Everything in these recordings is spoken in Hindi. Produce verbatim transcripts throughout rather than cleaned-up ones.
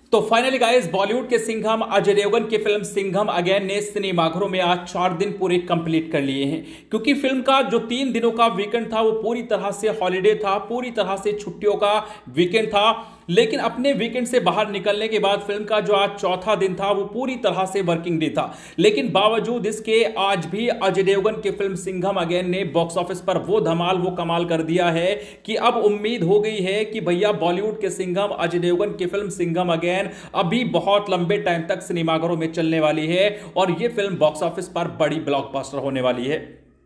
तो फाइनली गाइस, बॉलीवुड के सिंघम अजय देवगन की फिल्म सिंघम अगेन ने सिनेमाघरों में आज चार दिन पूरे कंप्लीट कर लिए हैं। क्योंकि फिल्म का जो तीन दिनों का वीकेंड था वो पूरी तरह से हॉलिडे था, पूरी तरह से छुट्टियों का वीकेंड था। लेकिन अपने वीकेंड से बाहर निकलने के बाद फिल्म का जो आज चौथा दिन था वो पूरी तरह से वर्किंग डे था। लेकिन बावजूद इसके आज भी अजय देवगन की फिल्म सिंघम अगेन ने बॉक्स ऑफिस पर वो धमाल वो कमाल कर दिया है कि अब उम्मीद हो गई है कि भैया बॉलीवुड के सिंघम अजय देवगन की फिल्म सिंघम अगेन अभी बहुत लंबे टाइम तक सिनेमाघरों में चलने वाली है और यह फिल्म बॉक्स ऑफिस पर बड़ी ब्लॉकबस्टर होने वाली है।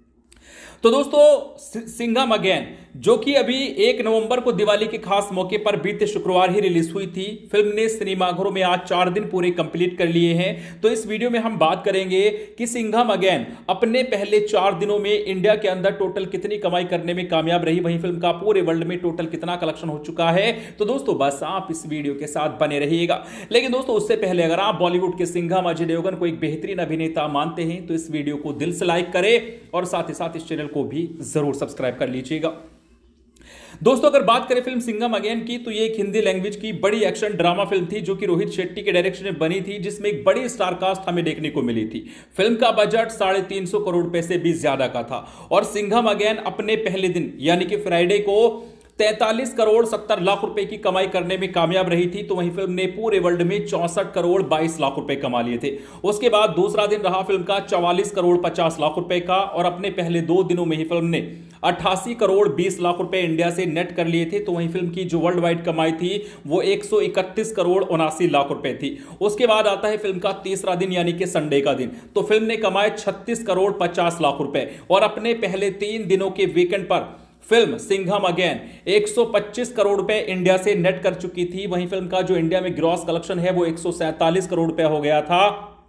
तो दोस्तों, सिंघम अगेन जो कि अभी एक नवंबर को दिवाली के खास मौके पर बीते शुक्रवार ही रिलीज हुई थी, फिल्म ने सिनेमाघरों में आज चार दिन पूरे कंप्लीट कर लिए हैं। तो इस वीडियो में हम बात करेंगे कि सिंघम अगेन अपने पहले चार दिनों में इंडिया के अंदर टोटल कितनी कमाई करने में कामयाब रही, वहीं फिल्म का पूरे वर्ल्ड में टोटल कितना कलेक्शन हो चुका है। तो दोस्तों बस आप इस वीडियो के साथ बने रहिएगा। लेकिन दोस्तों उससे पहले अगर आप बॉलीवुड के सिंघम अजय देवगन को एक बेहतरीन अभिनेता मानते हैं तो इस वीडियो को दिल से लाइक करें और साथ ही साथ इस चैनल को भी जरूर सब्सक्राइब कर लीजिएगा। दोस्तों अगर बात करें फिल्म सिंघम अगेन की, तो ये एक हिंदी लैंग्वेज की बड़ी एक्शन ड्रामा फिल्म थी जो कि रोहित शेट्टी के डायरेक्शन में बनी थी, जिसमें एक बड़ी स्टार कास्ट हमें देखने को मिली थी। फिल्म का बजट साढ़े तीन सौ करोड़ रुपए से भी ज्यादा का था और सिंघम अगेन अपने पहले दिन यानी कि फ्राइडे को तैंतालीस करोड़ सत्तर लाख रुपए की कमाई करने में कामयाब रही थी। तो वहीं फिल्म ने पूरे वर्ल्ड में चौसठ करोड़ बाईस लाख रुपए कमा लिए थे। उसके बाद दूसरा दिन रहा फिल्म का चौवालीस करोड़ पचास लाख रुपए का और अपने पहले दो दिनों में ही फिल्म ने अट्ठासी करोड़ बीस लाख रुपए इंडिया से नेट कर लिए थे। तो वहीं फिल्म की जो वर्ल्ड वाइड कमाई थी वो एक सौ इकतीस करोड़ उनासी लाख रुपए थी। उसके बाद आता है फिल्म का तीसरा दिन यानी कि संडे का दिन, तो फिल्म ने कमाए छत्तीस करोड़ पचास लाख रुपए और अपने पहले तीन दिनों के वीकेंड पर फिल्म सिंघम अगेन एक सौ पच्चीस करोड़ रुपए इंडिया से नेट कर चुकी थी। वहीं फिल्म का जो इंडिया में ग्रॉस कलेक्शन है वो एक सौ सैंतालीस करोड़ रुपए हो गया था।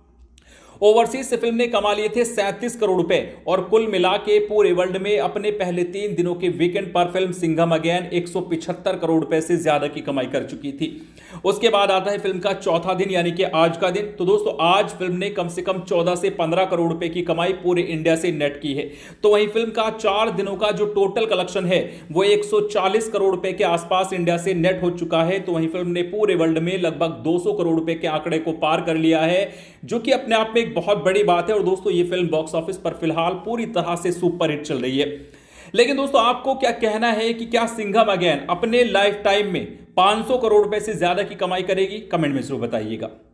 ओवरसीज से फिल्म ने कमा लिए थे सैंतीस करोड़ रुपए और कुल मिला के पूरे वर्ल्ड में अपने पहले तीन दिनों के वीकेंड पर फिल्म सिंघम अगेन एक सौ पिछहत्तर करोड़ रुपए से ज्यादा की कमाई कर चुकी थी। उसके बाद आता है फिल्म का चौथा दिन यानी कि आज का दिन। तो दोस्तों आज फिल्म ने कम से कम चौदह से पंद्रह करोड़ रुपए की कमाई पूरे इंडिया से नेट की है। तो वहीं फिल्म का चार दिनों का जो टोटल कलेक्शन है वो एक सौ चालीस करोड़ रुपए के आसपास इंडिया से नेट हो चुका है। तो वहीं फिल्म ने पूरे वर्ल्ड में लगभग दो सौ करोड़ रुपए के आंकड़े को पार कर लिया है, जो कि अपने आप में एक बहुत बड़ी बात है। और दोस्तों ये फिल्म बॉक्स ऑफिस पर फिलहाल पूरी तरह से सुपर हिट चल रही है। लेकिन दोस्तों आपको क्या कहना है कि क्या सिंघम अगेन अपने लाइफ टाइम में पाँच सौ करोड़ रुपए से ज्यादा की कमाई करेगी? कमेंट में जरूर बताइएगा।